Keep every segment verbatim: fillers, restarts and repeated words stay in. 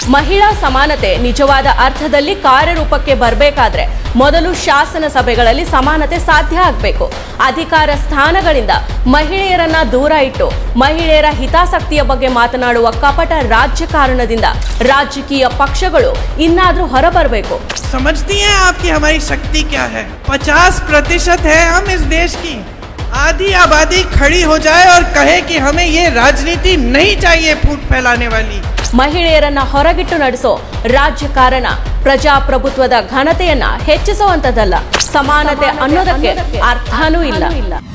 ಮಹಿಳಾ ಸಮಾನತೆ ನಿಜವಾದ ಅರ್ಥದಲ್ಲಿ ಕಾರ್ಯರೂಪಕ್ಕೆ ಬರಬೇಕಾದ್ರೆ ಮೊದಲು ಶಾಸನ ಸಭೆಗಳಲ್ಲಿ ಸಮಾನತೆ ಸಾಧ್ಯ ಆಗಬೇಕು. ಅಧಿಕಾರ ಸ್ಥಾನಗಳಿಂದ ಮಹಿಳೆಯರನ್ನ ದೂರ ಇಟ್ಟು ಮಹಿಳೆಯರ ಹಿತಾಸಕ್ತಿಯ ಬಗ್ಗೆ ಮಾತನಾಡುವ ಕಪಟ ರಾಜಕಾರಣದಿಂದ ರಾಜಕೀಯ ಪಕ್ಷಗಳು ಇನ್ನಾದ್ರೂ ಹೊರಬರಬೇಕು. समझती हैं आपकी हमारी शक्ति क्या है? पचास प्रतिशत है हम इस देश की. आधी आबादी खड़ी हो जाए और कहे कि हमें ये राजनीति नहीं चाहिए फूट फैलाने वाली. ಮಹಿಳೆಯರನ್ನ ಹೊರಗಿಟ್ಟು ನಡೆಸೋ ರಾಜಕಾರಣ ಪ್ರಜಾಪ್ರಭುತ್ವದ ಘನತೆಯನ್ನ ಹೆಚ್ಚಿಸುವಂತದ್ದಲ್ಲ. ಸಮಾನತೆ ಅನ್ನೋದಕ್ಕೆ ಅರ್ಥನೂ ಇಲ್ಲ.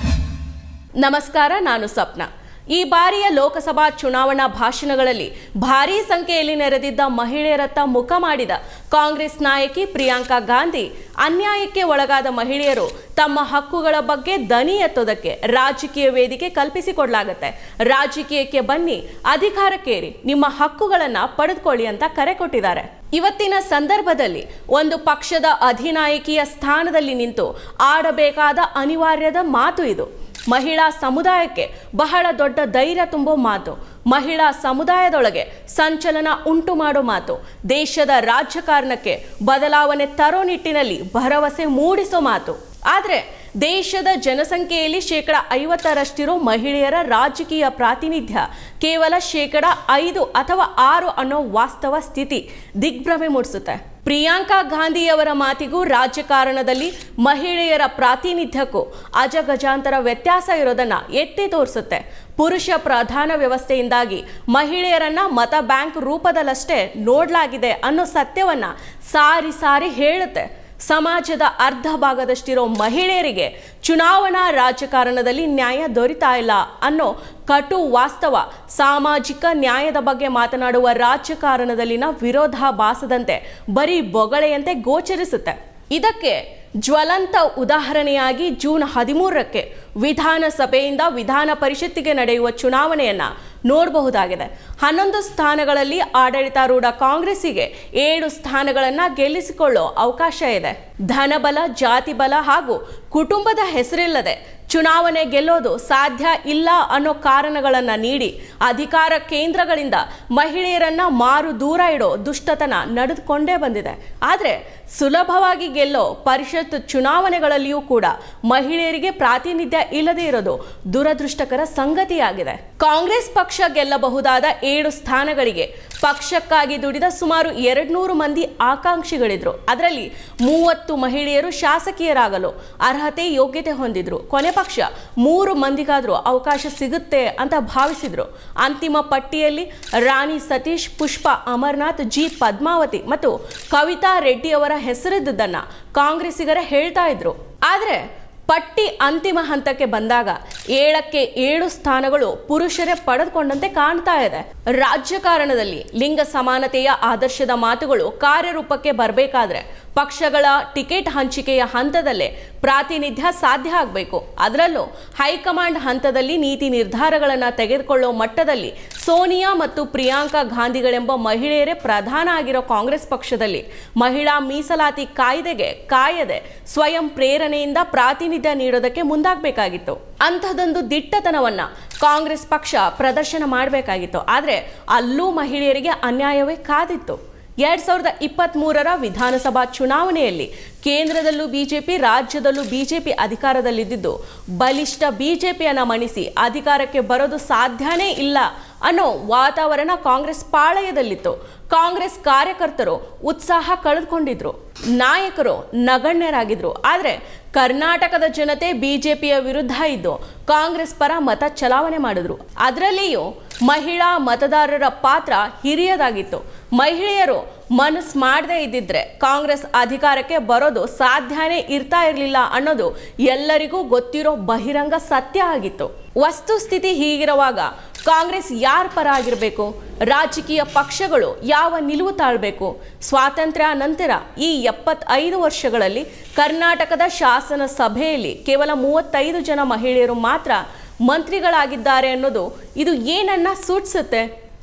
ನಮಸ್ಕಾರ, ನಾನು ಸಪ್ನ. ಈ ಬಾರಿಯ ಲೋಕಸಭಾ ಚುನಾವಣಾ ಭಾಷಣಗಳಲ್ಲಿ ಭಾರೀ ಸಂಖ್ಯೆಯಲ್ಲಿ ನೆರೆದಿದ್ದ ಮಹಿಳೆಯರತ್ತ ಮುಖ ಮಾಡಿದ ಕಾಂಗ್ರೆಸ್ ನಾಯಕಿ ಪ್ರಿಯಾಂಕಾ ಗಾಂಧಿ ಅನ್ಯಾಯಕ್ಕೆ ಒಳಗಾದ ಮಹಿಳೆಯರು ತಮ್ಮ ಹಕ್ಕುಗಳ ಬಗ್ಗೆ ದನಿ ಎತ್ತೋದಕ್ಕೆ ರಾಜಕೀಯ ವೇದಿಕೆ ಕಲ್ಪಿಸಿಕೊಡ್ಲಾಗತ್ತೆ, ರಾಜಕೀಯಕ್ಕೆ ಬನ್ನಿ, ಅಧಿಕಾರಕ್ಕೇರಿ, ನಿಮ್ಮ ಹಕ್ಕುಗಳನ್ನ ಪಡೆದುಕೊಳ್ಳಿ ಅಂತ ಕರೆ ಕೊಟ್ಟಿದ್ದಾರೆ. ಇವತ್ತಿನ ಸಂದರ್ಭದಲ್ಲಿ ಒಂದು ಪಕ್ಷದ ಅಧಿನಾಯಕಿಯ ಸ್ಥಾನದಲ್ಲಿ ನಿಂತು ಆಡಬೇಕಾದ ಅನಿವಾರ್ಯದ ಮಾತು ಇದು. ಮಹಿಳಾ ಸಮುದಾಯಕ್ಕೆ ಬಹಳ ದೊಡ್ಡ ಧೈರ್ಯ ತುಂಬೋ ಮಾತು, ಮಹಿಳಾ ಸಮುದಾಯದೊಳಗೆ ಸಂಚಲನ ಉಂಟು ಮಾಡೋ ಮಾತು, ದೇಶದ ರಾಜಕಾರಣಕ್ಕೆ ಬದಲಾವಣೆ ತರೋ ನಿಟ್ಟಿನಲ್ಲಿ ಭರವಸೆ ಮೂಡಿಸೋ ಮಾತು. ಆದರೆ ದೇಶದ ಜನಸಂಖ್ಯೆಯಲ್ಲಿ ಶೇಕಡ ಐವತ್ತರಷ್ಟಿರೋ ಮಹಿಳೆಯರ ರಾಜಕೀಯ ಪ್ರಾತಿನಿಧ್ಯ ಕೇವಲ ಶೇಕಡ ಐದು ಅಥವಾ ಆರು ಅನ್ನೋ ವಾಸ್ತವ ಸ್ಥಿತಿ ದಿಗ್ಭ್ರಮೆ ಮೂಡಿಸುತ್ತೆ. ಪ್ರಿಯಾಂಕಾ ಗಾಂಧಿಯವರ ಮಾತಿಗೂ ರಾಜಕಾರಣದಲ್ಲಿ ಮಹಿಳೆಯರ ಪ್ರಾತಿನಿಧ್ಯಕ್ಕೂ ಅಜಗಜಾಂತರ ವ್ಯತ್ಯಾಸ ಇರೋದನ್ನ ಎತ್ತಿ ತೋರಿಸುತ್ತೆ. ಪುರುಷ ಪ್ರಧಾನ ವ್ಯವಸ್ಥೆಯಿಂದಾಗಿ ಮಹಿಳೆಯರನ್ನ ಮತ ಬ್ಯಾಂಕ್ ರೂಪದಲ್ಲಷ್ಟೇ ನೋಡಲಾಗಿದೆ ಅನ್ನೋ ಸತ್ಯವನ್ನ ಸಾರಿ ಸಾರಿ ಹೇಳುತ್ತೆ. ಸಮಾಜದ ಅರ್ಧ ಭಾಗದಷ್ಟಿರೋ ಮಹಿಳೆಯರಿಗೆ ಚುನಾವಣಾ ರಾಜಕಾರಣದಲ್ಲಿ ನ್ಯಾಯ ದೊರೀತಾ ಇಲ್ಲ ಅನ್ನೋ ಕಟು ವಾಸ್ತವ ಸಾಮಾಜಿಕ ನ್ಯಾಯದ ಬಗ್ಗೆ ಮಾತನಾಡುವ ರಾಜಕಾರಣದಲ್ಲಿನ ವಿರೋಧಾಭಾಸದಂತೆ ಬರೀ ಬೊಗಳೆಯಂತೆ ಗೋಚರಿಸುತ್ತೆ. ಇದಕ್ಕೆ ಜ್ವಲಂತ ಉದಾಹರಣೆಯಾಗಿ ಜೂನ್ ಹದಿಮೂರಕ್ಕೆ ವಿಧಾನಸಭೆಯಿಂದ ವಿಧಾನ ಪರಿಷತ್ತಿಗೆ ನಡೆಯುವ ಚುನಾವಣೆಯನ್ನ ನೋಡಬಹುದಾಗಿದೆ. ಹನ್ನೊಂದು ಸ್ಥಾನಗಳಲ್ಲಿ ಆಡಳಿತಾರೂಢ ಕಾಂಗ್ರೆಸ್ಸಿಗೆ ಏಳು ಸ್ಥಾನಗಳನ್ನ ಗೆಲ್ಲಿಸಿಕೊಳ್ಳೋ ಅವಕಾಶ ಇದೆ. ಧನಬಲ, ಜಾತಿ ಬಲ ಹಾಗೂ ಕುಟುಂಬದ ಹೆಸರಿಲ್ಲದೆ ಚುನಾವಣೆ ಗೆಲ್ಲೋದು ಸಾಧ್ಯ ಇಲ್ಲ ಅನ್ನೋ ಕಾರಣಗಳನ್ನ ನೀಡಿ ಅಧಿಕಾರ ಕೇಂದ್ರಗಳಿಂದ ಮಹಿಳೆಯರನ್ನ ಮಾರು ದೂರ ಇಡೋ ದುಷ್ಟತನ ನಡೆದುಕೊಂಡೇ ಬಂದಿದೆ. ಆದರೆ ಸುಲಭವಾಗಿ ಗೆಲ್ಲೋ ಪರಿಷತ್ ಚುನಾವಣೆಗಳಲ್ಲಿಯೂ ಕೂಡ ಮಹಿಳೆಯರಿಗೆ ಪ್ರಾತಿನಿಧ್ಯ ಇಲ್ಲದೆ ಇರೋದು ದುರದೃಷ್ಟಕರ ಸಂಗತಿಯಾಗಿದೆ. ಕಾಂಗ್ರೆಸ್ ಪಕ್ಷ ಗೆಲ್ಲಬಹುದಾದ ಏಳು ಸ್ಥಾನಗಳಿಗೆ ಪಕ್ಷಕ್ಕಾಗಿ ದುಡಿದ ಸುಮಾರು ಎರಡ್ ನೂರು ಮಂದಿ ಆಕಾಂಕ್ಷಿಗಳಿದ್ರು. ಅದರಲ್ಲಿ ಮೂವತ್ತು ಮಹಿಳೆಯರು ಶಾಸಕಿಯರಾಗಲು ಅರ್ಹತೆ ಯೋಗ್ಯತೆ ಹೊಂದಿದ್ರು. ಕೊನೆ ಪಕ್ಷ ಮೂರು ಮಂದಿಗಾದ್ರೂ ಅವಕಾಶ ಸಿಗುತ್ತೆ ಅಂತ ಭಾವಿಸಿದ್ರು. ಅಂತಿಮ ಪಟ್ಟಿಯಲ್ಲಿ ರಾಣಿ ಸತೀಶ್, ಪುಷ್ಪ ಅಮರ್ನಾಥ್, ಜಿ ಪದ್ಮಾವತಿ ಮತ್ತು ಕವಿತಾ ರೆಡ್ಡಿ ಅವರ ಹೆಸರಿದ್ದನ್ನ ಕಾಂಗ್ರೆಸ್ಸಿಗರೇ ಹೇಳ್ತಾ ಇದ್ರು. ಆದರೆ ಪಟ್ಟಿ ಅಂತಿಮ ಹಂತಕ್ಕೆ ಬಂದಾಗ ಏಳಕ್ಕೆ ಏಳು ಸ್ಥಾನಗಳು ಪುರುಷರೇ ಪಡೆದುಕೊಂಡಂತೆ ಕಾಣ್ತಾ ಇದೆ. ರಾಜಕಾರಣದಲ್ಲಿ ಲಿಂಗ ಸಮಾನತೆಯ ಆದರ್ಶದ ಮಾತುಗಳು ಕಾರ್ಯರೂಪಕ್ಕೆ ಬರಬೇಕಾದ್ರೆ ಪಕ್ಷಗಳ ಟಿಕೆಟ್ ಹಂಚಿಕೆಯ ಹಂತದಲ್ಲೇ ಪ್ರಾತಿನಿಧ್ಯ ಸಾಧ್ಯ ಆಗಬೇಕು. ಅದರಲ್ಲೂ ಹೈಕಮಾಂಡ್ ಹಂತದಲ್ಲಿ ನೀತಿ ನಿರ್ಧಾರಗಳನ್ನು ತೆಗೆದುಕೊಳ್ಳೋ ಮಟ್ಟದಲ್ಲಿ ಸೋನಿಯಾ ಮತ್ತು ಪ್ರಿಯಾಂಕಾ ಗಾಂಧಿಗಳೆಂಬ ಮಹಿಳೆಯರೇ ಪ್ರಧಾನ ಆಗಿರೋ ಕಾಂಗ್ರೆಸ್ ಪಕ್ಷದಲ್ಲಿ ಮಹಿಳಾ ಮೀಸಲಾತಿ ಕಾಯ್ದೆಗೆ ಕಾಯದೆ ಸ್ವಯಂ ಪ್ರೇರಣೆಯಿಂದ ಪ್ರಾತಿನಿಧ್ಯ ನೀಡೋದಕ್ಕೆ ಮುಂದಾಗಬೇಕಾಗಿತ್ತು. ಅಂಥದ್ದೊಂದು ದಿಟ್ಟತನವನ್ನ ಕಾಂಗ್ರೆಸ್ ಪಕ್ಷ ಪ್ರದರ್ಶನ ಮಾಡಬೇಕಾಗಿತ್ತು. ಆದರೆ ಅಲ್ಲೂ ಮಹಿಳೆಯರಿಗೆ ಅನ್ಯಾಯವೇ ಕಾದಿತ್ತು. ಎರಡ್ ಸಾವಿರದ ಇಪ್ಪತ್ತ್ ಮೂರರ ವಿಧಾನಸಭಾ ಚುನಾವಣೆಯಲ್ಲಿ ಕೇಂದ್ರದಲ್ಲೂ ಬಿಜೆಪಿ, ರಾಜ್ಯದಲ್ಲೂ ಬಿಜೆಪಿ ಅಧಿಕಾರದಲ್ಲಿದ್ದು ಬಲಿಷ್ಠ ಬಿಜೆಪಿಯನ್ನ ಮಣಿಸಿ ಅಧಿಕಾರಕ್ಕೆ ಬರೋದು ಸಾಧ್ಯನೇ ಇಲ್ಲ ಅನ್ನೋ ವಾತಾವರಣ ಕಾಂಗ್ರೆಸ್ ಪಾಳಯದಲ್ಲಿತ್ತು. ಕಾಂಗ್ರೆಸ್ ಕಾರ್ಯಕರ್ತರು ಉತ್ಸಾಹ ಕಳೆದುಕೊಂಡಿದ್ರು, ನಾಯಕರು ನಗಣ್ಯರಾಗಿದ್ರು. ಆದರೆ ಕರ್ನಾಟಕದ ಜನತೆ ಬಿಜೆಪಿಯ ವಿರುದ್ಧ ಇದ್ದು ಕಾಂಗ್ರೆಸ್ ಪರ ಮತ ಚಲಾವಣೆ ಮಾಡಿದ್ರು. ಅದರಲ್ಲಿಯೂ ಮಹಿಳಾ ಮತದಾರರ ಪಾತ್ರ ಹಿರಿಯದಾಗಿತ್ತು. ಮಹಿಳೆಯರು ಮನಸ್ಸು ಮಾಡದೇ ಇದ್ದಿದ್ರೆ ಕಾಂಗ್ರೆಸ್ ಅಧಿಕಾರಕ್ಕೆ ಬರೋದು ಸಾಧ್ಯನೇ ಇರ್ತಾ ಇರಲಿಲ್ಲ ಅನ್ನೋದು ಎಲ್ಲರಿಗೂ ಗೊತ್ತಿರೋ ಬಹಿರಂಗ ಸತ್ಯ ಆಗಿತ್ತು. ವಸ್ತುಸ್ಥಿತಿ ಹೀಗಿರುವಾಗ ಕಾಂಗ್ರೆಸ್ ಯಾರ ಪರ ಆಗಿರಬೇಕು? ರಾಜಕೀಯ ಪಕ್ಷಗಳು ಯಾವ ನಿಲುವು ತಾಳಬೇಕು? ಸ್ವಾತಂತ್ರ್ಯ ನಂತರ ಈ ಎಪ್ಪತ್ತೈದು ವರ್ಷಗಳಲ್ಲಿ ಕರ್ನಾಟಕದ ಶಾಸನ ಸಭೆಯಲ್ಲಿ ಕೇವಲ ಮೂವತ್ತೈದು ಜನ ಮಹಿಳೆಯರು ಮಾತ್ರ ಮಂತ್ರಿಗಳಾಗಿದ್ದಾರೆ ಅನ್ನೋದು ಇದು ಏನನ್ನ ಸೂಚಿಸುತ್ತೆ?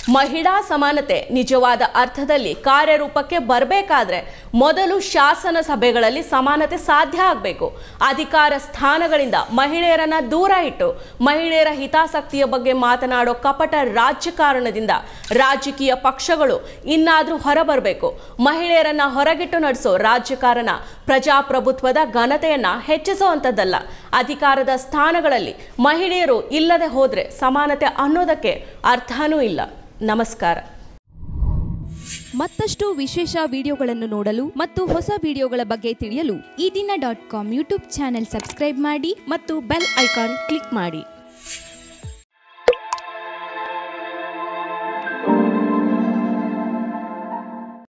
ಮಹಿಳಾ ಸಮಾನತೆ ನಿಜವಾದ ಅರ್ಥದಲ್ಲಿ ಕಾರ್ಯರೂಪಕ್ಕೆ ಬರಬೇಕಾದ್ರೆ ಮೊದಲು ಶಾಸನ ಸಭೆಗಳಲ್ಲಿ ಸಮಾನತೆ ಸಾಧ್ಯ ಆಗಬೇಕು. ಅಧಿಕಾರ ಸ್ಥಾನಗಳಿಂದ ಮಹಿಳೆಯರನ್ನ ದೂರ ಇಟ್ಟು ಮಹಿಳೆಯರ ಹಿತಾಸಕ್ತಿಯ ಬಗ್ಗೆ ಮಾತನಾಡೋ ಕಪಟ ರಾಜಕಾರಣದಿಂದ ರಾಜಕೀಯ ಪಕ್ಷಗಳು ಇನ್ನಾದ್ರೂ ಹೊರಬರಬೇಕು. ಮಹಿಳೆಯರನ್ನ ಹೊರಗಿಟ್ಟು ನಡೆಸೋ ರಾಜಕಾರಣ ಪ್ರಜಾಪ್ರಭುತ್ವದ ಘನತೆಯನ್ನ ಹೆಚ್ಚಿಸುವಂತದ್ದಲ್ಲ. ಅಧಿಕಾರದ ಸ್ಥಾನಗಳಲ್ಲಿ ಮಹಿಳೆಯರು ಇಲ್ಲದೆ ಹೋದ್ರೆ ಸಮಾನತೆ ಅನ್ನೋದಕ್ಕೆ ಅರ್ಥನೂ ಇಲ್ಲ. ನಮಸ್ಕಾರ. ಮತ್ತಷ್ಟು ವಿಶೇಷ ವಿಡಿಯೋಗಳನ್ನು ನೋಡಲು ಮತ್ತು ಹೊಸ ವಿಡಿಯೋಗಳ ಬಗ್ಗೆ ತಿಳಿಯಲು Ee Dina dot com YouTube channel subscribe ಮಾಡಿ ಮತ್ತು ಬೆಲ್ ಐಕಾನ್ ಕ್ಲಿಕ್ ಮಾಡಿ.